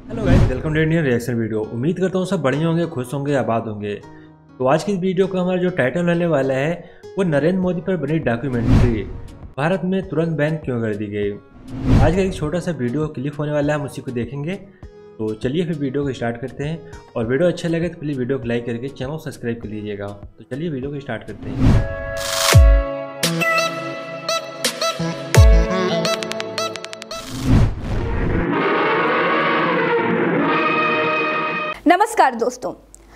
Hello guys, welcome to Indian reaction video. उम्मीद करता हूँ सब बढ़िया होंगे, खुश होंगे, आबाद होंगे। तो आज की इस वीडियो का हमारा जो टाइटल रहने वाला है वो नरेंद्र मोदी पर बनी डॉक्यूमेंट्री भारत में तुरंत बैन क्यों कर दी गई। आज का एक छोटा सा वीडियो क्लिप होने वाला है, हम उसी को देखेंगे। तो चलिए फिर वीडियो को स्टार्ट करते हैं, और वीडियो अच्छा लगे तो प्लीज़ वीडियो को लाइक करके चैनल सब्सक्राइब कर लीजिएगा। तो चलिए वीडियो को स्टार्ट करते हैं। नमस्कार दोस्तों,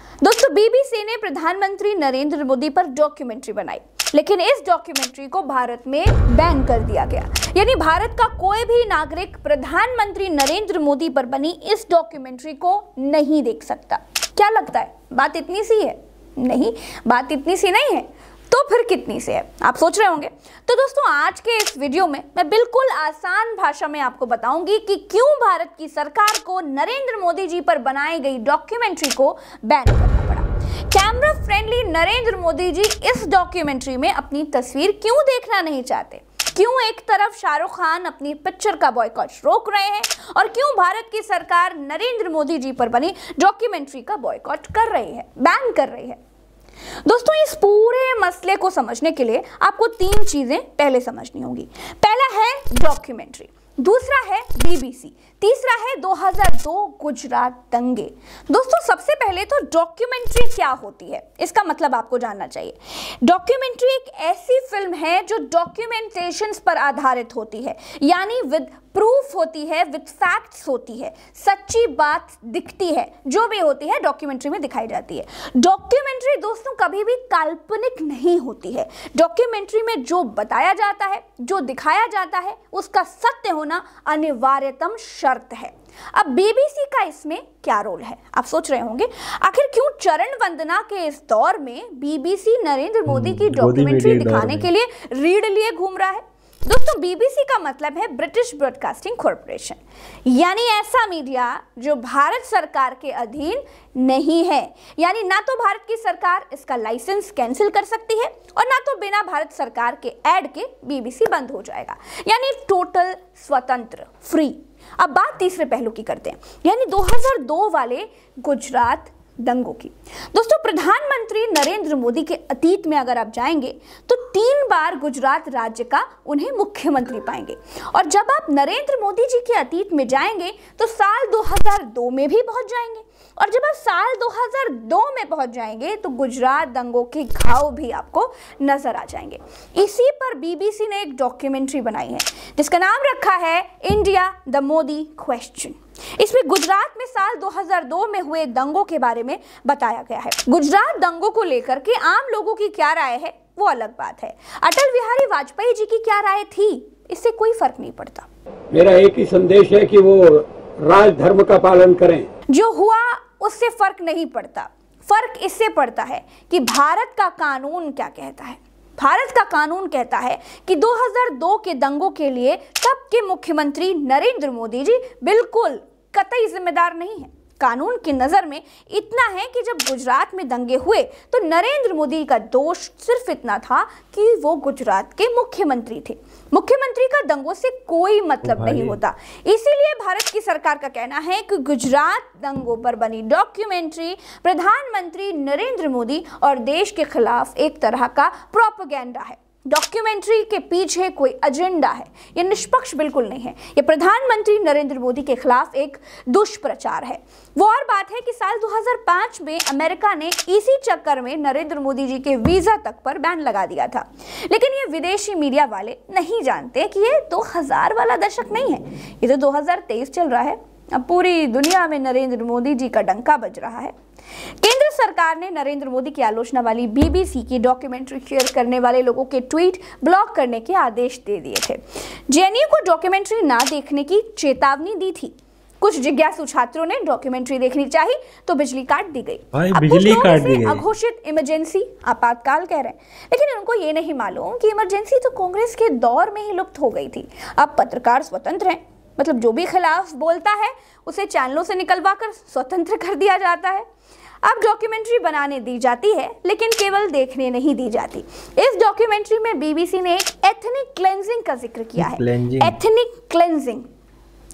बीबीसी ने प्रधानमंत्री नरेंद्र मोदी पर डॉक्यूमेंट्री बनाई, लेकिन इस डॉक्यूमेंट्री को भारत में बैन कर दिया गया। यानी भारत का कोई भी नागरिक प्रधानमंत्री नरेंद्र मोदी पर बनी इस डॉक्यूमेंट्री को नहीं देख सकता। क्या लगता है, बात इतनी सी है? नहीं, बात इतनी सी नहीं है। तो फिर कितनी से है, आप सोच रहे होंगे। तो दोस्तों, आज के इस वीडियो में मैं बिल्कुल आसान भाषा में आपको बताऊंगी कि क्यों भारत की सरकार को नरेंद्र मोदी जी पर बनाई गई डॉक्यूमेंट्री को बैन करना पड़ा। कैमरा फ्रेंडली नरेंद्र मोदी जी इस डॉक्यूमेंट्री में अपनी तस्वीर क्यों देखना नहीं चाहते, क्यों एक तरफ शाहरुख खान अपनी पिक्चर का बॉयकॉट रोक रहे हैं, और क्यों भारत की सरकार नरेंद्र मोदी जी पर बनी डॉक्यूमेंट्री का बॉयकॉट कर रही है, बैन कर रही है। दोस्तों, इस पूरे मसले को समझने के लिए आपको तीन चीजें पहले समझनी होगी। पहला है डॉक्यूमेंट्री, दूसरा है बीबीसी, तीसरा है 2002 गुजरात दंगे। दोस्तों, सबसे पहले तो डॉक्यूमेंट्री क्या होती है, इसका मतलब आपको जानना चाहिए। डॉक्यूमेंट्री एक ऐसी फिल्म है जो डॉक्यूमेंटेशंस पर आधारित होती है, यानी विद प्रूफ होती है, विद फैक्ट्स होती है, सच्ची बात दिखती है, जो भी होती है डॉक्यूमेंट्री में दिखाई जाती है। डॉक्यूमेंट्री दोस्तों कभी भी काल्पनिक नहीं होती है। डॉक्यूमेंट्री में जो बताया जाता है, जो दिखाया जाता है, उसका सत्य होना अनिवार्यतम शर्त है। अब बीबीसी का इसमें क्या रोल है, आप सोच रहे होंगे। आखिर क्यों चरण वंदना के इस दौर में बीबीसी नरेंद्र मोदी की डॉक्यूमेंट्री दिखाने के लिए रीढ़ लिए घूम रहा है? दोस्तों, बीबीसी का मतलब है ब्रिटिश ब्रॉडकास्टिंग कॉरपोरेशन, यानी ऐसा मीडिया जो भारत सरकार के अधीन नहीं है। यानी ना तो भारत की सरकार इसका लाइसेंस कैंसिल कर सकती है, और ना तो बिना भारत सरकार के ऐड के बीबीसी बंद हो जाएगा। यानी टोटल स्वतंत्र, फ्री। अब बात तीसरे पहलू की करते हैं, यानी 2002 वाले गुजरात दंगों की। दोस्तों, प्रधानमंत्री नरेंद्र मोदी के अतीत में अगर आप जाएंगे तो 3 बार गुजरात राज्य का उन्हें मुख्यमंत्री पाएंगे। और जब आप नरेंद्र मोदी जी के अतीत में जाएंगे तो साल 2002 में भी पहुंच जाएंगे, और जब आप साल 2002 में पहुंच जाएंगे तो गुजरात दंगों के घाव भी आपको नजर आ जाएंगे। इसी पर बीबीसी ने एक डॉक्यूमेंट्री बनाई है जिसका नाम रखा है इंडिया द मोदी क्वेश्चन। इसमें गुजरात में साल 2002 में हुए दंगों के बारे में बताया गया है। गुजरात दंगों को लेकर के आम लोगों की क्या राय है वो अलग बात है। अटल बिहारी वाजपेयी जी की क्या राय थी, इससे कोई फर्क नहीं पड़ता। मेरा एक ही संदेश है कि वो राजधर्म का पालन करें। जो हुआ उससे फर्क नहीं पड़ता, फर्क इससे पड़ता है कि भारत का कानून क्या कहता है। भारत का कानून कहता है कि 2002 के दंगों के लिए तब के मुख्यमंत्री नरेंद्र मोदी जी बिल्कुल कतई जिम्मेदार नहीं है। कानून की नजर में इतना है कि जब गुजरात में दंगे हुए तो नरेंद्र मोदी का दोष सिर्फ इतना था कि वो गुजरात के मुख्यमंत्री थे। मुख्यमंत्री का दंगों से कोई मतलब नहीं होता। इसीलिए भारत की सरकार का कहना है कि गुजरात दंगों पर बनी डॉक्यूमेंट्री प्रधानमंत्री नरेंद्र मोदी और देश के खिलाफ एक तरह का प्रोपेगेंडा है। डॉक्यूमेंट्री के पीछे कोई एजेंडा है, ये निष्पक्ष बिल्कुल नहीं है। ये प्रधानमंत्री नरेंद्र मोदी के खिलाफ एक दुष्प्रचार है। वो और बात है कि साल 2005 में अमेरिका ने इसी चक्कर में नरेंद्र मोदी जी के वीजा तक पर बैन लगा दिया था। लेकिन ये विदेशी मीडिया वाले नहीं जानते कि ये 2000 वाला दशक नहीं है, ये तो 2023 चल रहा है। अब पूरी दुनिया में नरेंद्र मोदी जी का डंका बज रहा है। केंद्र सरकार ने नरेंद्र मोदी की आलोचना वाली बीबीसी की डॉक्यूमेंट्री शेयर करने वाले लोगों के ट्वीट ब्लॉक करने के आदेश दे दिए थे। जेएनयू को डॉक्यूमेंट्री ना देखने की चेतावनी दी थी। कुछ जिज्ञासु छात्रों ने डॉक्यूमेंट्री देखनी चाहिए तो बिजली काट दी गई। अब कुछ लोग इसे अघोषित इमरजेंसी आपातकाल कह रहे हैं, लेकिन उनको ये नहीं मालूम कि इमरजेंसी तो कांग्रेस के दौर में ही लुप्त हो गई थी। अब पत्रकार स्वतंत्र हैं, मतलब जो भी खिलाफ बोलता है उसे चैनलों से निकलवा कर स्वतंत्र कर दिया जाता है। अब डॉक्यूमेंट्री बनाने दी जाती है, लेकिन केवल देखने नहीं दी जाती। इस डॉक्यूमेंट्री में बीबीसी ने एक एथनिक क्लेंजिंग का जिक्र किया है। एथनिक क्लेंजिंग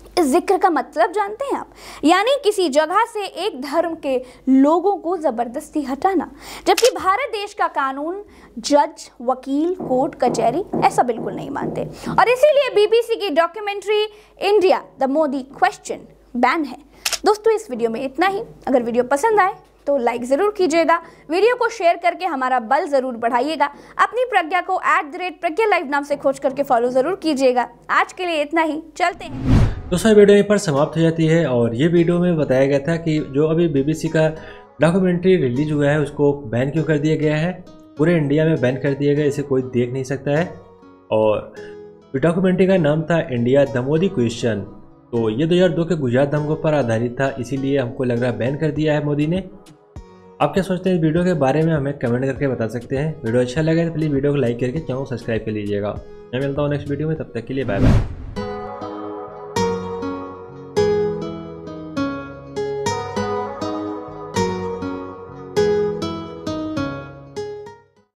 इस जिक्र का मतलब जानते हैं आप? यानी किसी जगह से एक धर्म के लोगों को जबरदस्ती हटाना। जबकि भारत देश का कानून जज, वकील, कोर्ट कचहरी ऐसा बिल्कुल नहीं मानते और इसीलिए बीबीसी की documentary India the Modi question ban है। दोस्तों इस वीडियो में इतना ही। अगर वीडियो पसंद आए तो लाइक ज़रूर कीजिएगा, वीडियो को शेयर करके हमारा बल ज़रूर बढ़ाइएगा। अपनी प्रज्ञा को @प्रज्ञा लाइव नाम से खोज करके फॉलो ज़रूर कीजिएगा। आज के लिए इतना ही, चलते हैं। दोस्तों वीडियो यहीं पर समाप्त हो जाती है और ये वीडियो में बताया गया था कि जो अभी बीबीसी का डॉक्यूमेंट्री रिलीज हुआ है उसको बैन क्यों कर दिया गया है। पूरे इंडिया में बैन कर दिया गया, इसे कोई देख नहीं सकता है। और डॉक्यूमेंट्री का नाम था इंडिया द मोदी क्वेश्चन। तो ये 2002 के गुजरात दंगों पर आधारित था, इसीलिए हमको लग रहा है बैन कर दिया है मोदी ने। आप क्या सोचते हैं इस वीडियो के बारे में, हमें कमेंट करके बता सकते हैं। वीडियो अच्छा लगे तो प्लीज़ वीडियो को लाइक करके चैनल को सब्सक्राइब कर लीजिएगा। मैं मिलता हूँ नेक्स्ट वीडियो में, तब तक के लिए बाय बाय।